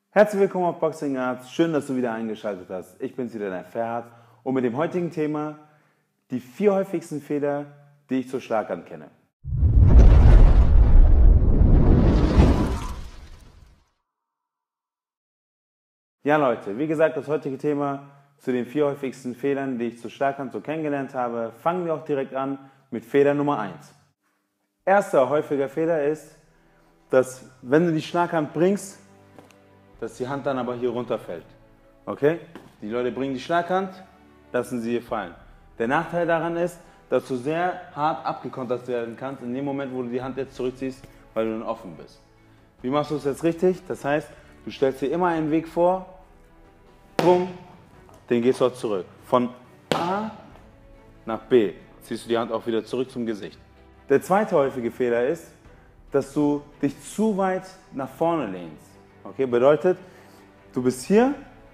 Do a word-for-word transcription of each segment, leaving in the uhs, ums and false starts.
Herzlich willkommen auf Boxing Arts, schön, dass du wieder eingeschaltet hast. Ich bin's wieder, der Ferhat, und mit dem heutigen Thema die vier häufigsten Fehler, die ich zur Schlaghand kenne. Ja Leute, wie gesagt, das heutige Thema zu den vier häufigsten Fehlern, die ich zur Schlaghand so kennengelernt habe. Fangen wir auch direkt an mit Fehler Nummer eins. Erster häufiger Fehler ist, dass wenn du die Schlaghand bringst, dass die Hand dann aber hier runterfällt. Okay? Die Leute bringen die Schlaghand, lassen sie hier fallen. Der Nachteil daran ist, dass du sehr hart abgekontert werden kannst in dem Moment, wo du die Hand jetzt zurückziehst, weil du dann offen bist. Wie machst du es jetzt richtig? Das heißt, du stellst dir immer einen Weg vor, bumm, den gehst du auch zurück. Von A nach B ziehst du die Hand auch wieder zurück zum Gesicht. Der zweite häufige Fehler ist, dass du dich zu weit nach vorne lehnst. Okay, bedeutet, du bist hier,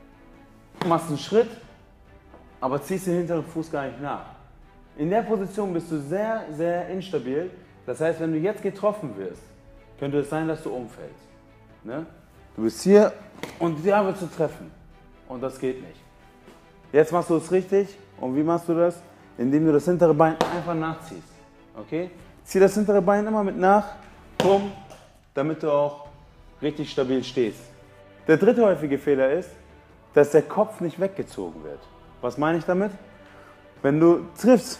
machst einen Schritt, aber ziehst den hinteren Fuß gar nicht nach. In der Position bist du sehr, sehr instabil. Das heißt, wenn du jetzt getroffen wirst, könnte es sein, dass du umfällst. Ne? Du bist hier und da willst du treffen. Und das geht nicht. Jetzt machst du es richtig. Und wie machst du das? Indem du das hintere Bein einfach nachziehst. Okay? Zieh das hintere Bein immer mit nach, bumm, damit du auch richtig stabil stehst. Der dritte häufige Fehler ist, dass der Kopf nicht weggezogen wird. Was meine ich damit? Wenn du triffst,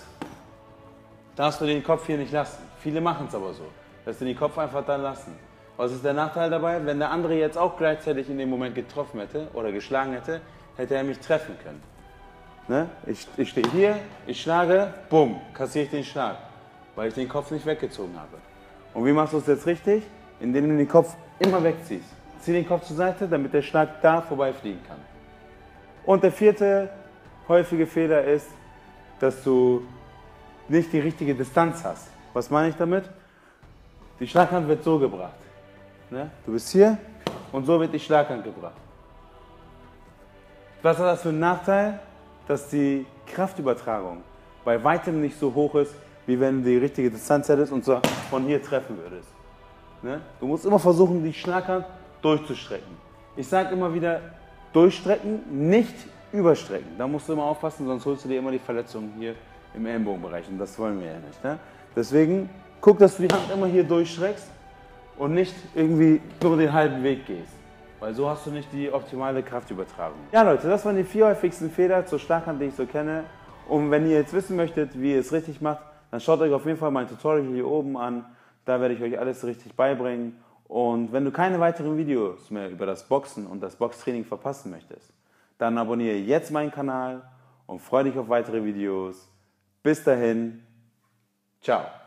darfst du den Kopf hier nicht lassen. Viele machen es aber so, dass sie den Kopf einfach da lassen. Was ist der Nachteil dabei? Wenn der andere jetzt auch gleichzeitig in dem Moment getroffen hätte oder geschlagen hätte, hätte er mich treffen können. Ne? Ich, ich stehe hier, ich schlage, bumm, kassiere ich den Schlag, weil ich den Kopf nicht weggezogen habe. Und wie machst du es jetzt richtig? Indem du den Kopf immer wegziehst. Zieh den Kopf zur Seite, damit der Schlag da vorbeifliegen kann. Und der vierte häufige Fehler ist, dass du nicht die richtige Distanz hast. Was meine ich damit? Die Schlaghand wird so gebracht. Ne? Du bist hier und so wird die Schlaghand gebracht. Was hat das für einen Nachteil? Dass die Kraftübertragung bei weitem nicht so hoch ist, wie wenn du die richtige Distanz hättest und zwar von hier treffen würdest. Ne? Du musst immer versuchen, die Schlaghand durchzustrecken. Ich sage immer wieder, durchstrecken, nicht überstrecken. Da musst du immer aufpassen, sonst holst du dir immer die Verletzung hier im Ellenbogenbereich und das wollen wir ja nicht. Ne? Deswegen guck, dass du die Hand immer hier durchstreckst und nicht irgendwie nur den halben Weg gehst. Weil so hast du nicht die optimale Kraftübertragung. Ja Leute, das waren die vier häufigsten Fehler zur Schlaghand, die ich so kenne. Und wenn ihr jetzt wissen möchtet, wie ihr es richtig macht, dann schaut euch auf jeden Fall mein Tutorial hier oben an. Da werde ich euch alles richtig beibringen. Und wenn du keine weiteren Videos mehr über das Boxen und das Boxtraining verpassen möchtest, dann abonniere jetzt meinen Kanal und freue dich auf weitere Videos. Bis dahin, ciao.